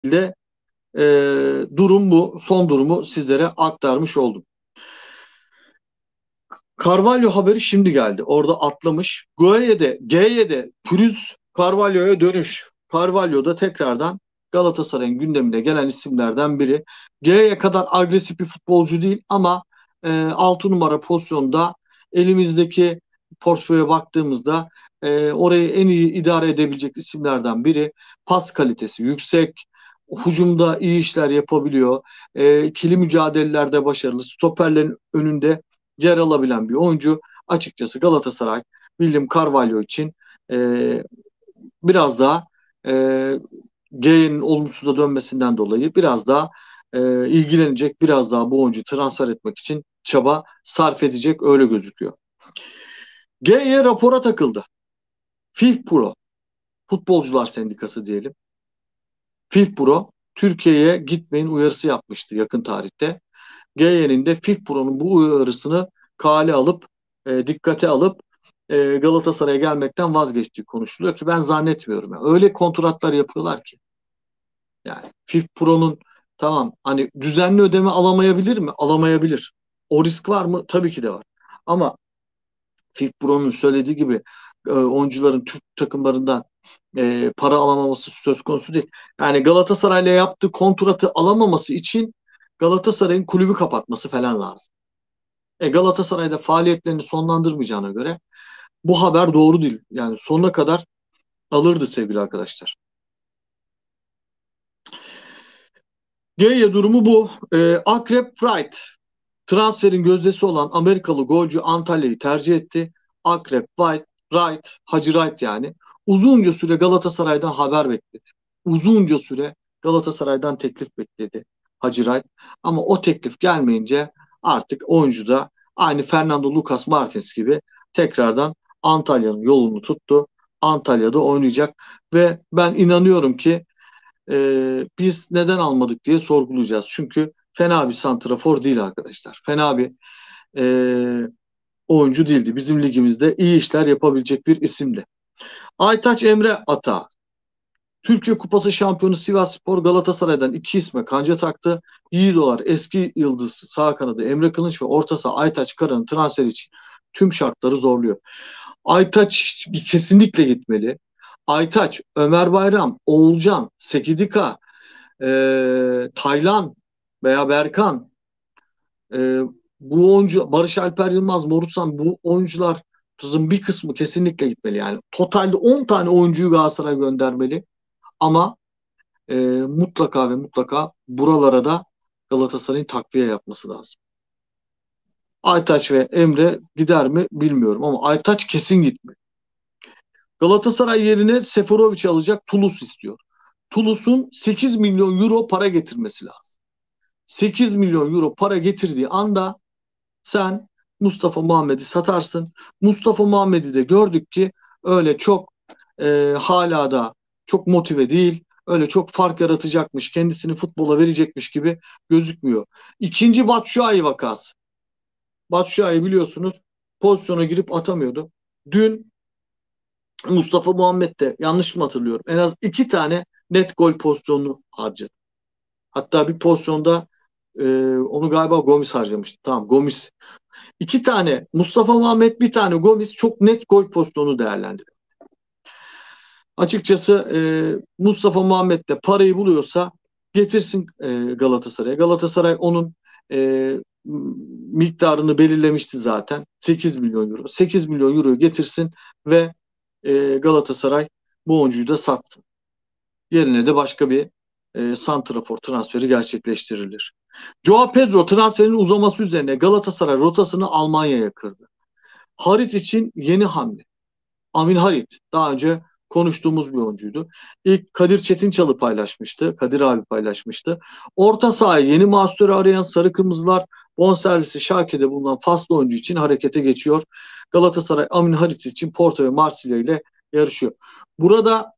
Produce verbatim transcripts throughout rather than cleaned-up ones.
de e, durum bu. Son durumu sizlere aktarmış oldum. Carvalho haberi şimdi geldi. Orada atlamış. Gueye'de, G'ye Pürüz Carvalho'ya dönüş. Carvalho da tekrardan Galatasaray'ın gündemine gelen isimlerden biri. G'ye kadar agresif bir futbolcu değil ama e, altı numara pozisyonda elimizdeki portföye baktığımızda e, orayı en iyi idare edebilecek isimlerden biri. Pas kalitesi yüksek. Hücumda iyi işler yapabiliyor. E, ikili mücadelelerde başarılı. Stoperlerin önünde yer alabilen bir oyuncu. Açıkçası Galatasaray William Carvalho için e, biraz daha e, G'nin olumsuza dönmesinden dolayı biraz daha e, ilgilenecek, biraz daha bu oyuncuyu transfer etmek için çaba sarf edecek öyle gözüküyor. G'ye rapora takıldı. FIFPro, Futbolcular Sendikası diyelim. FIFPro Türkiye'ye gitmeyin uyarısı yapmıştı yakın tarihte. G'nin de FIFPro'nun bu uyarısını kale alıp e, dikkate alıp e, Galatasaray'a gelmekten vazgeçtiği konuşuluyor ki ben zannetmiyorum. Yani öyle kontratlar yapıyorlar ki. Yani FIFPro'nun tamam hani düzenli ödeme alamayabilir mi? Alamayabilir. O risk var mı? Tabii ki de var. Ama FIFPro'nun söylediği gibi e, oyuncuların Türk takımlarından e, para alamaması söz konusu değil. Yani Galatasaray'la yaptığı kontratı alamaması için Galatasaray'ın kulübü kapatması falan lazım. E, Galatasaray'da faaliyetlerini sonlandırmayacağına göre bu haber doğru değil. Yani sonuna kadar alırdı sevgili arkadaşlar. Geye durumu bu. E, Akrep Wright transferin gözdesi olan Amerikalı golcü Antalya'yı tercih etti. Akrep Wright, Wright, Hacı Wright yani uzunca süre Galatasaray'dan haber bekledi. Uzunca süre Galatasaray'dan teklif bekledi Hacı Wright. Ama o teklif gelmeyince artık oyuncu da aynı Fernando Lucas Martins gibi tekrardan Antalya'nın yolunu tuttu. Antalya'da oynayacak ve ben inanıyorum ki e, biz neden almadık diye sorgulayacağız. Çünkü fena bir santrafor değil arkadaşlar. Fena bir e, oyuncu değildi. Bizim ligimizde iyi işler yapabilecek bir isimdi. Aytaç Emre Ata. Türkiye Kupası şampiyonu Sivasspor Galatasaray'dan iki isme kanca taktı. Yiğidolar eski yıldız sağ kanadı Emre Kılınç ve orta saha Aytaç Kara'nın transferi için tüm şartları zorluyor. Aytaç kesinlikle gitmeli. Aytaç, Ömer Bayram, Oğulcan, Sekidika, e, Taylan veya Berkan, e, bu oyuncu Barış Alper Yılmaz, Morutsan bu oyuncuların bir kısmı kesinlikle gitmeli. Yani totalde on tane oyuncuyu Galatasaray göndermeli ama e, mutlaka ve mutlaka buralara da Galatasaray'ın takviye yapması lazım. Aytaç ve Emre gider mi bilmiyorum ama Aytaç kesin gitmeli. Galatasaray yerine Seferovic alacak Toulouse istiyor. Toulouse'un sekiz milyon euro para getirmesi lazım. sekiz milyon euro para getirdiği anda sen Mustafa Muhammed'i satarsın. Mustafa Muhammed'i de gördük ki öyle çok e, hala da çok motive değil. Öyle çok fark yaratacakmış, kendisini futbola verecekmiş gibi gözükmüyor. İkinci Batshuayi vakası. Batshuayi biliyorsunuz pozisyona girip atamıyordu. Dün Mustafa Muhammed de yanlış mı hatırlıyorum? En az iki tane net gol pozisyonunu harcadı. Hatta bir pozisyonda e, onu galiba Gomis harcamıştı. Tamam Gomis. İki tane Mustafa Muhammed bir tane Gomis çok net gol pozisyonu değerlendiriyor. Açıkçası e, Mustafa Muhammed de parayı buluyorsa getirsin e, Galatasaray'a. Galatasaray onun e, miktarını belirlemişti zaten. sekiz milyon euro. sekiz milyon euroyu getirsin ve e, Galatasaray bu oyuncuyu da satsın. Yerine de başka bir e, santrafor transferi gerçekleştirilir. Joao Pedro transferinin uzaması üzerine Galatasaray rotasını Almanya'ya kırdı. Harit için yeni hamle. Amin Harit daha önce konuştuğumuz bir oyuncuydu. İlk Kadir Çetinçalı paylaşmıştı. Kadir abi paylaşmıştı. Orta sahayı yeni mahsuru arayan Sarı Kırmızılar bonservisi Schalke'de bulunan faslı oyuncu için harekete geçiyor. Galatasaray Amin Harit için Porto ve Marsilya ile yarışıyor. Burada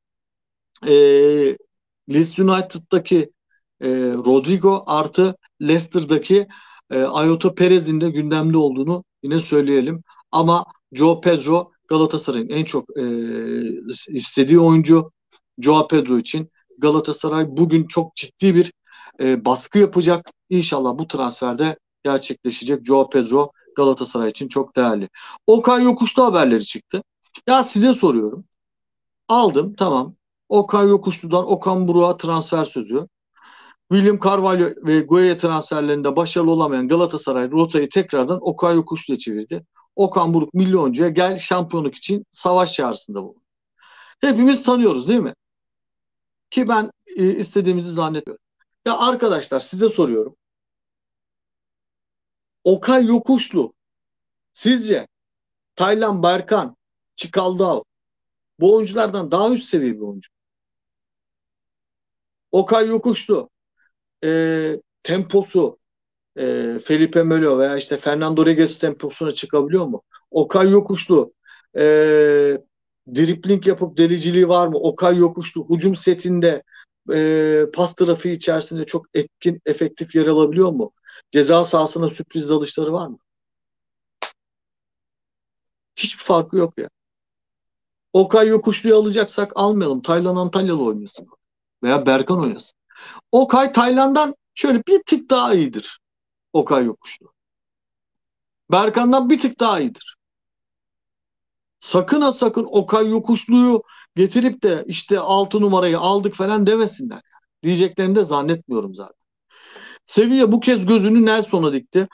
e, Leeds United'daki e, Rodrigo artı Leicester'daki e, Ayoto Perez'in de gündemde olduğunu yine söyleyelim. Ama Joe Pedro Galatasaray'ın en çok e, istediği oyuncu. Joao Pedro için Galatasaray bugün çok ciddi bir e, baskı yapacak. İnşallah bu transferde gerçekleşecek. Joao Pedro Galatasaray için çok değerli. Okay Yokuşlu haberleri çıktı. Ya size soruyorum. Aldım, tamam. Okay Yokuşlu'dan Okan Buruk'a transfer sözü. William Carvalho ve Gueye transferlerinde başarılı olamayan Galatasaray rotayı tekrardan Okay Yokuşlu'ya çevirdi. Okan Buruk milyoncuya gel şampiyonluk için savaş çağrısında bulundu. Hepimiz tanıyoruz değil mi? Ki ben e, istediğimizi zannetmiyorum. Ya arkadaşlar size soruyorum. Okay Yokuşlu sizce Taylan Berkan, Çikaldao bu oyunculardan daha üst seviye bir oyuncu. Okay Yokuşlu e, temposu e, Felipe Melo veya işte Fernando Reguez temposuna çıkabiliyor mu? Okay Yokuşlu e, dribling yapıp deliciliği var mı? Okay Yokuşlu hücum setinde e, pas trafiği içerisinde çok etkin, efektif yer alabiliyor mu? Ceza sahasına sürpriz dalışları var mı? Hiçbir farkı yok ya. Okay Yokuşlu'yu alacaksak almayalım. Taylan Antalyalı oynasın. Veya Berkan oynasın. Okay Taylan'dan şöyle bir tık daha iyidir. Okay Yokuşlu. Berkan'dan bir tık daha iyidir. Sakın ha sakın Okay Yokuşlu'yu getirip de işte altı numarayı aldık falan demesinler. Diyeceklerini de zannetmiyorum zaten. Sevilla bu kez gözünü Nelson'a dikti.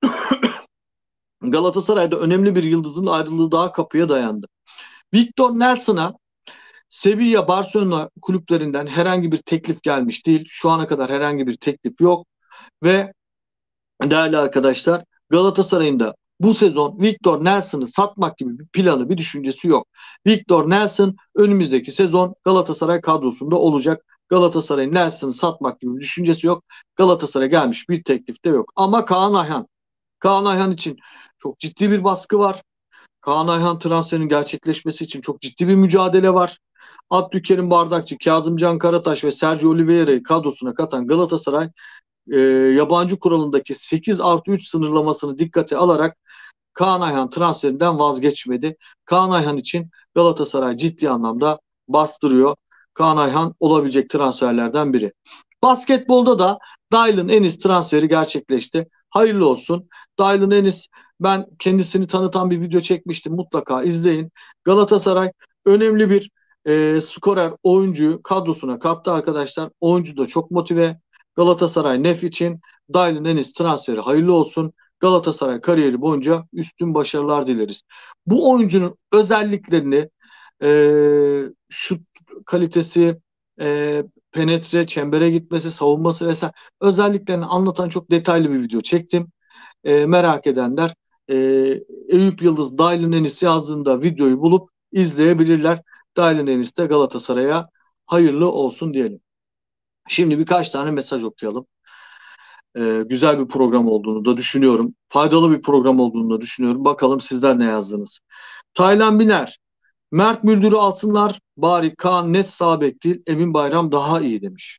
Galatasaray'da önemli bir yıldızın ayrılığı daha kapıya dayandı. Victor Nelson'a Sevilla, Barcelona kulüplerinden herhangi bir teklif gelmiş değil. Şu ana kadar herhangi bir teklif yok. Ve değerli arkadaşlar Galatasaray'ın da bu sezon Victor Nelson'ı satmak gibi bir planı, bir düşüncesi yok. Victor Nelson önümüzdeki sezon Galatasaray kadrosunda olacak. Galatasaray'ın Nelson'ı satmak gibi bir düşüncesi yok. Galatasaray'a gelmiş bir teklif de yok. Ama Kaan Ayhan, Kaan Ayhan için çok ciddi bir baskı var. Kaan Ayhan transferinin gerçekleşmesi için çok ciddi bir mücadele var. Abdülkerim Bardakçı, Kazımcan Karataş ve Sergio Oliveira'yı kadrosuna katan Galatasaray e, yabancı kuralındaki sekiz artı üç sınırlamasını dikkate alarak Kaan Ayhan transferinden vazgeçmedi. Kaan Ayhan için Galatasaray ciddi anlamda bastırıyor. Kaan Ayhan olabilecek transferlerden biri. Basketbolda da Dylan Ennis transferi gerçekleşti. Hayırlı olsun. Dylan Ennis, ben kendisini tanıtan bir video çekmiştim. Mutlaka izleyin. Galatasaray önemli bir e, skorer oyuncuyu kadrosuna kattı arkadaşlar. Oyuncu da çok motive. Galatasaray Nef için Dylan Ennis transferi hayırlı olsun. Galatasaray kariyeri boyunca üstün başarılar dileriz. Bu oyuncunun özelliklerini, e, şut kalitesi, e, penetre, çembere gitmesi, savunması vesaire özelliklerini anlatan çok detaylı bir video çektim. E, merak edenler e, Eyüp Yıldız Dylan Ennis yazdığında videoyu bulup izleyebilirler. Dylan Ennis de Galatasaray'a hayırlı olsun diyelim. Şimdi birkaç tane mesaj okuyalım. E, güzel bir program olduğunu da düşünüyorum. Faydalı bir program olduğunu da düşünüyorum. Bakalım sizler ne yazdınız? Taylan Biner, Mert Müldür'ü alsınlar bari Kaan net sağ bek değil Emin Bayram daha iyi demiş.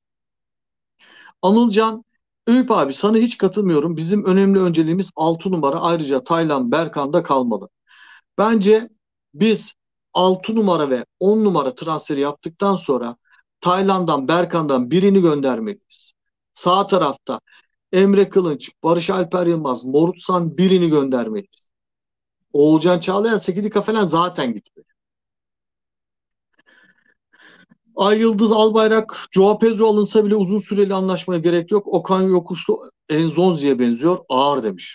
Anılcan, Eyüp abi sana hiç katılmıyorum. Bizim önemli önceliğimiz altı numara. Ayrıca Taylan Berkan da kalmalı. Bence biz altı numara ve on numara transferi yaptıktan sonra Taylan'dan Berkan'dan birini göndermeliyiz. Sağ tarafta Emre Kılınç, Barış Alper Yılmaz, Morutsan birini göndermeliyiz. Oğulcan Çağlayan, Sekidika falan zaten gitmeli. Ay Yıldız Albayrak, Joao Pedro alınsa bile uzun süreli anlaşmaya gerek yok. Okan Yokuşlu Enzonzi'ye benziyor. Ağır demiş.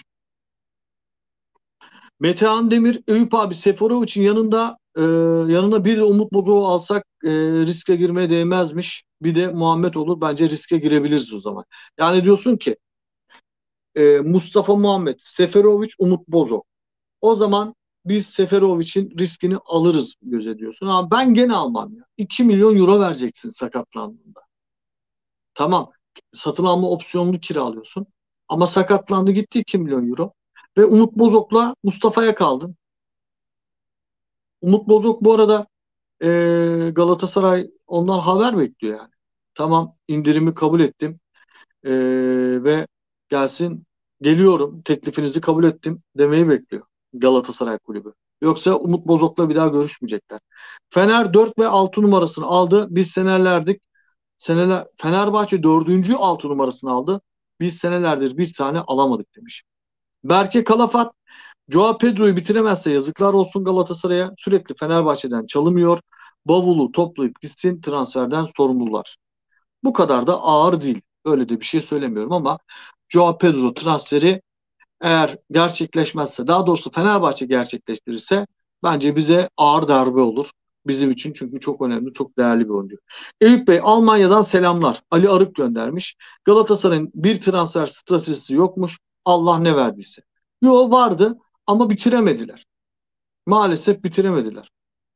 Metehan Demir, Eyüp abi Seferovic'in yanında e, yanına bir Umut Bozok'u alsak e, riske girmeye değmezmiş. Bir de Muhammed olur. Bence riske girebiliriz o zaman. Yani diyorsun ki e, Mustafa Muhammed, Seferovic, Umut Bozok. O zaman biz Seferovic'in riskini alırız göze diyorsun. Ama ben gene almam ya. iki milyon euro vereceksin sakatlandığında. Tamam. Satın alma opsiyonunu kiralıyorsun. Ama sakatlandı gitti iki milyon euro. Ve Umut Bozok'la Mustafa'ya kaldın. Umut Bozok bu arada e, Galatasaray ondan haber bekliyor yani. Tamam, indirimi kabul ettim. E, ve gelsin, geliyorum, teklifinizi kabul ettim demeyi bekliyor Galatasaray kulübü. Yoksa Umut Bozok'la bir daha görüşmeyecekler. Fener dört ve altı numarasını aldı. Biz senelerdik Seneler Fenerbahçe dördüncü altı numarasını aldı. Biz senelerdir bir tane alamadık demiş. Berke Kalafat, Joao Pedro'yu bitiremezse yazıklar olsun Galatasaray'a. Sürekli Fenerbahçe'den çalımıyor. Bavulu toplayıp gitsin, transferden sorumlular. Bu kadar da ağır değil. Öyle de bir şey söylemiyorum ama Joao Pedro transferi eğer gerçekleşmezse, daha doğrusu Fenerbahçe gerçekleştirirse bence bize ağır darbe olur. Bizim için, çünkü çok önemli, çok değerli bir oyuncu. Eyüp Bey, Almanya'dan selamlar. Ali Arık göndermiş. Galatasaray'ın bir transfer stratejisi yokmuş. Allah ne verdiyse. Yo, vardı ama bitiremediler. Maalesef bitiremediler.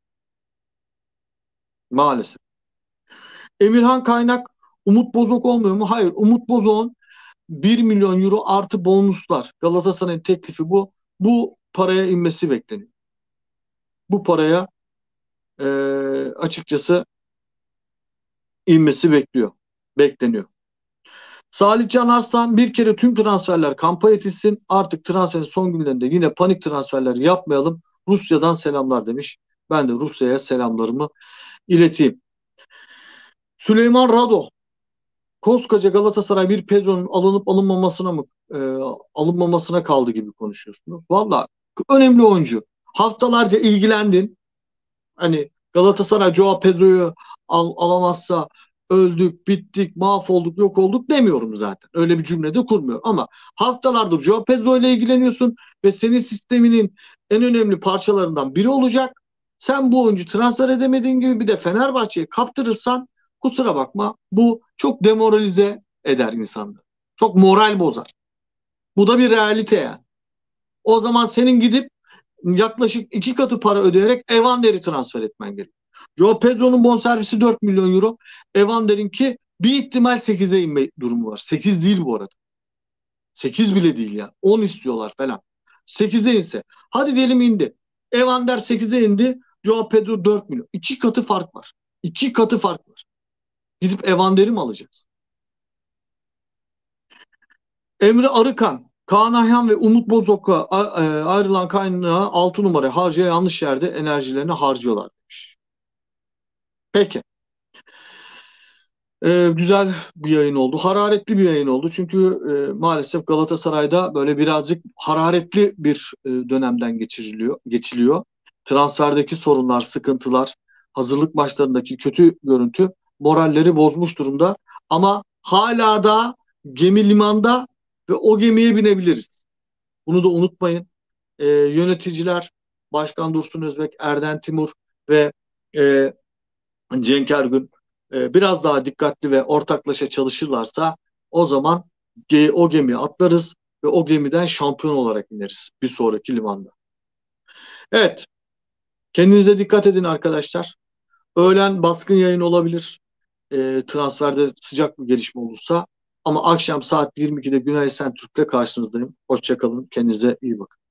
Maalesef. Emirhan Kaynak, Umut Bozok olmuyor mu? Hayır. Umut Bozok'un bir milyon euro artı bonuslar. Galatasaray'ın teklifi bu. Bu paraya inmesi bekleniyor. Bu paraya e, açıkçası inmesi bekliyor. Bekleniyor. Salih Can Arslan, bir kere tüm transferler kampanya edilsin. Artık transferin son günlerinde yine panik transferler yapmayalım. Rusya'dan selamlar demiş. Ben de Rusya'ya selamlarımı ileteyim. Süleyman Rado, koskoca Galatasaray bir Pedro'nun alınıp alınmamasına mı e, alınmamasına kaldı gibi konuşuyorsunuz. Valla önemli oyuncu. Haftalarca ilgilendin. Hani Galatasaray Joao Pedro'yu al, alamazsa öldük, bittik, mahvolduk, yok olduk demiyorum zaten. Öyle bir cümle de kurmuyorum. Ama haftalardır Joao Pedro ile ilgileniyorsun ve senin sisteminin en önemli parçalarından biri olacak. Sen bu oyuncu transfer edemediğin gibi bir de Fenerbahçe'ye kaptırırsan, kusura bakma, bu çok demoralize eder insanı. Çok moral bozar. Bu da bir realite yani. O zaman senin gidip yaklaşık iki katı para ödeyerek Evander'i transfer etmen gerekiyor. Joao Pedro'nun bonservisi dört milyon euro. Evander'inki bir ihtimal sekize inme durumu var. sekiz değil bu arada. sekiz bile değil ya. on istiyorlar falan. sekize inse. Hadi diyelim indi. Evander sekize indi. Joao Pedro dört milyon. iki katı fark var. iki katı fark var. Gidip Evander'i mi alacaksın? Emre Arıkan, Kaan Ayhan ve Umut Bozok'a e, ayrılan kaynağı altı numara harcaya yanlış yerde enerjilerini harcıyorlar demiş. Peki. Ee, güzel bir yayın oldu. Hararetli bir yayın oldu. Çünkü e, maalesef Galatasaray'da böyle birazcık hararetli bir e, dönemden geçiriliyor, geçiliyor. Transferdeki sorunlar, sıkıntılar, hazırlık maçlarındaki kötü görüntü moralleri bozmuş durumda. Ama hala da gemi limanda ve o gemiye binebiliriz. Bunu da unutmayın. E, yöneticiler, Başkan Dursun Özbek, Erden Timur ve e, Cenk Ergün e, biraz daha dikkatli ve ortaklaşa çalışırlarsa, o zaman ge- o gemiye atlarız ve o gemiden şampiyon olarak ineriz bir sonraki limanda. Evet, kendinize dikkat edin arkadaşlar. Öğlen baskın yayın olabilir. E, transferde sıcak bir gelişme olursa. Ama akşam saat yirmi ikide Günay Sentürk'te karşınızdayım. Hoşçakalın, kendinize iyi bakın.